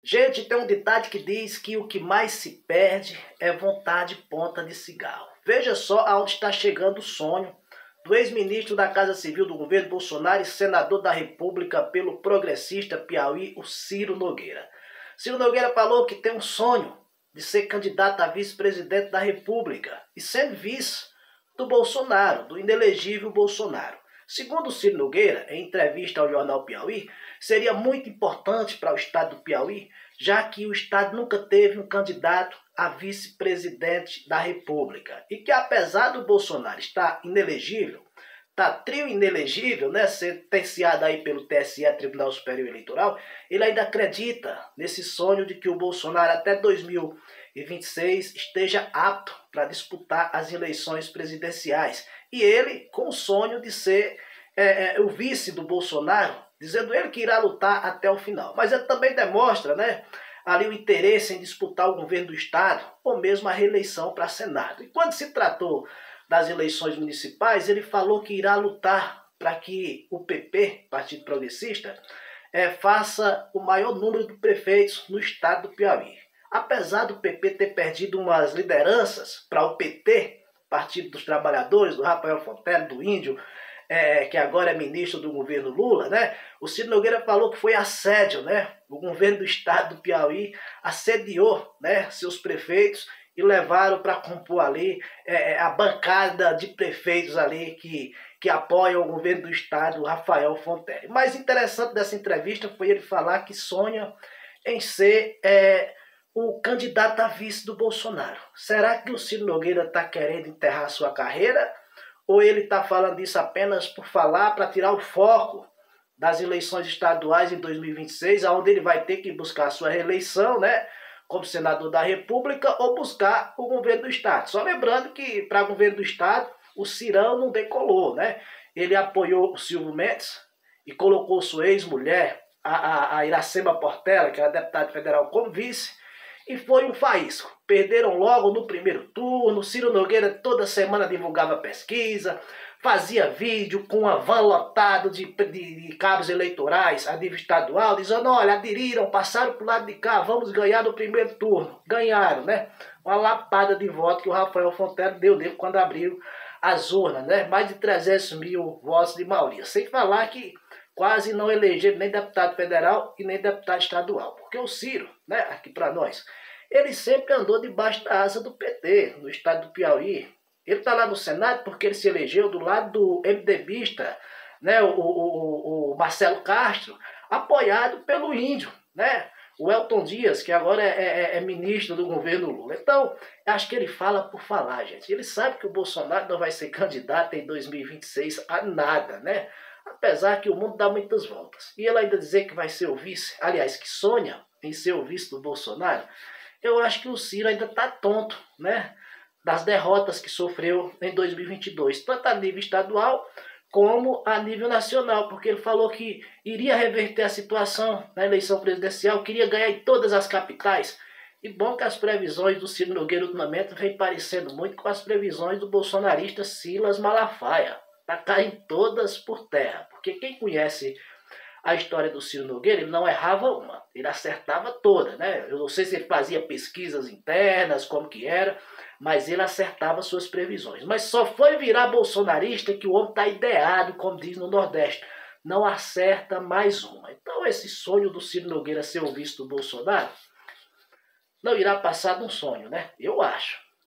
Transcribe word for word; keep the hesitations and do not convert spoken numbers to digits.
Gente, tem um ditado que diz que o que mais se perde é vontade ponta de cigarro. Veja só aonde está chegando o sonho do ex-ministro da Casa Civil do governo Bolsonaro e senador da República pelo progressista Piauí, o Ciro Nogueira. Ciro Nogueira falou que tem um sonho de ser candidato a vice-presidente da República e sendo vice do Bolsonaro, do inelegível Bolsonaro. Segundo Ciro Nogueira, em entrevista ao jornal Piauí, seria muito importante para o estado do Piauí, já que o estado nunca teve um candidato a vice-presidente da República. E que apesar do Bolsonaro estar inelegível, está trio inelegível, né, sentenciado aí pelo T S E, Tribunal Superior Eleitoral, ele ainda acredita nesse sonho de que o Bolsonaro até dois mil e vinte e seis esteja apto para disputar as eleições presidenciais. E ele com o sonho de ser é, é, o vice do Bolsonaro, dizendo ele que irá lutar até o final. Mas ele também demonstra, né, ali o interesse em disputar o governo do estado ou mesmo a reeleição para Senado. E quando se tratou das eleições municipais, ele falou que irá lutar para que o P P, Partido Progressista, é, faça o maior número de prefeitos no estado do Piauí. Apesar do P P ter perdido umas lideranças para o P T, Partido dos Trabalhadores, do Rafael Fontelo, do Índio, é, que agora é ministro do governo Lula, né? O Ciro Nogueira falou que foi assédio, né? O governo do estado do Piauí assediou, né, seus prefeitos e levaram para compor ali é, a bancada de prefeitos ali que, que apoiam o governo do estado, Rafael Fontelo. O mais interessante dessa entrevista foi ele falar que sonha em ser é, o candidato a vice do Bolsonaro. Será que o Ciro Nogueira está querendo enterrar sua carreira? Ou ele está falando isso apenas por falar, para tirar o foco das eleições estaduais em dois mil e vinte e seis, onde ele vai ter que buscar a sua reeleição, né, como senador da República, ou buscar o governo do estado. Só lembrando que para o governo do estado, o Cirão não decolou, né? Ele apoiou o Silvio Mendes e colocou sua ex-mulher, a, a, a Iracema Portela, que era deputada federal, como vice, e foi um faísco. Perderam logo no primeiro turno. Ciro Nogueira toda semana divulgava pesquisa, fazia vídeo com uma van lotada de, de, de cabos eleitorais a nível estadual, dizendo, olha, aderiram, passaram para o lado de cá, vamos ganhar no primeiro turno. Ganharam, né? Uma lapada de voto que o Rafael Fontelo deu nele quando abriu as urnas, né? Mais de trezentos mil votos de maioria. Sem falar que quase não elegeram nem deputado federal e nem deputado estadual. Porque o Ciro, né, aqui para nós, ele sempre andou debaixo da asa do P T, no estado do Piauí. Ele está lá no Senado porque ele se elegeu do lado do MDBista, né, o, o, o Marcelo Castro, apoiado pelo Índio, né, o Elton Dias, que agora é, é, é ministro do governo Lula. Então, acho que ele fala por falar, gente. Ele sabe que o Bolsonaro não vai ser candidato em dois mil e vinte e seis a nada, né? Apesar que o mundo dá muitas voltas. E ele ainda dizer que vai ser o vice, aliás, que sonha em ser o vice do Bolsonaro, eu acho que o Ciro ainda está tonto, né, das derrotas que sofreu em dois mil e vinte e dois, tanto a nível estadual como a nível nacional, porque ele falou que iria reverter a situação na eleição presidencial, queria ganhar em todas as capitais. E bom que as previsões do Ciro Nogueira ultimamente vem parecendo muito com as previsões do bolsonarista Silas Malafaia. Está caindo todas por terra, porque quem conhece a história do Ciro Nogueira, ele não errava uma, ele acertava toda, né? Eu não sei se ele fazia pesquisas internas, como que era, mas ele acertava suas previsões. Mas só foi virar bolsonarista que o homem está ideado, como diz no Nordeste, não acerta mais uma. Então esse sonho do Ciro Nogueira ser o vice do Bolsonaro não irá passar de um sonho, né? Eu acho.